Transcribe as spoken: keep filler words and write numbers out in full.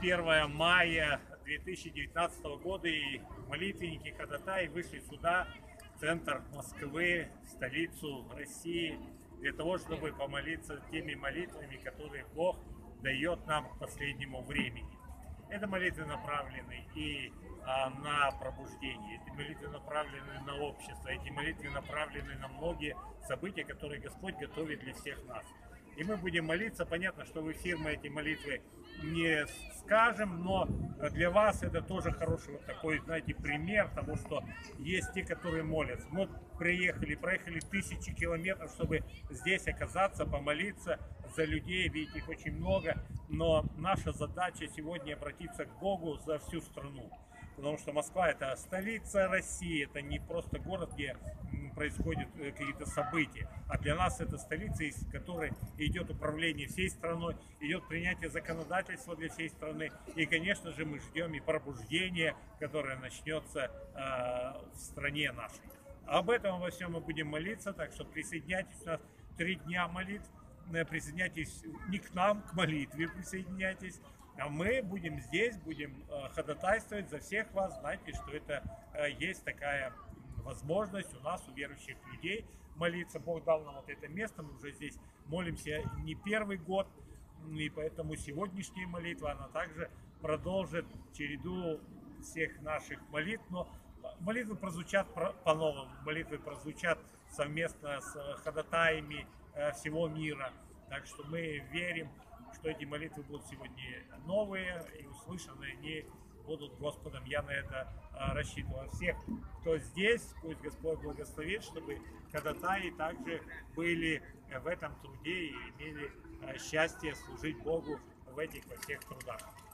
первое мая две тысячи девятнадцатого года, и молитвенники ходатаи вышли сюда, в центр Москвы, в столицу России, для того, чтобы помолиться теми молитвами, которые Бог дает нам к последнему времени. Это молитвы направлены и а, на пробуждение, эти молитвы направлены на общество, эти молитвы направлены на многие события, которые Господь готовит для всех нас. И мы будем молиться. Понятно, что в эфир мы эти молитвы не скажем, но для вас это тоже хороший вот такой, знаете, пример того, что есть те, которые молятся. Мы приехали, проехали тысячи километров, чтобы здесь оказаться, помолиться за людей, видите, их очень много. Но наша задача сегодня обратиться к Богу за всю страну. Потому что Москва — это столица России, это не просто город, где происходят какие-то события, а для нас это столица, из которой идет управление всей страной, идет принятие законодательства для всей страны. И, конечно же, мы ждем и пробуждение, которое начнется э, в стране нашей. Об этом во всем мы будем молиться, так что присоединяйтесь, у нас три дня молитв, присоединяйтесь не к нам, к молитве присоединяйтесь. А мы будем здесь, будем э, ходатайствовать за всех вас. Знаете, что это э, есть такая возможность у нас, у верующих людей, молиться. Бог дал нам вот это место, мы уже здесь молимся не первый год. И поэтому сегодняшняя молитва, она также продолжит череду всех наших молитв. Но молитвы прозвучат по-новому, молитвы прозвучат совместно с ходатаями э, всего мира. Так что мы верим, что эти молитвы будут сегодня новые и услышанные, они будут Господом. Я на это а, рассчитываю. Всех, кто здесь, пусть Господь благословит, чтобы ходатаи также были в этом труде и имели а, счастье служить Богу в этих во всех трудах.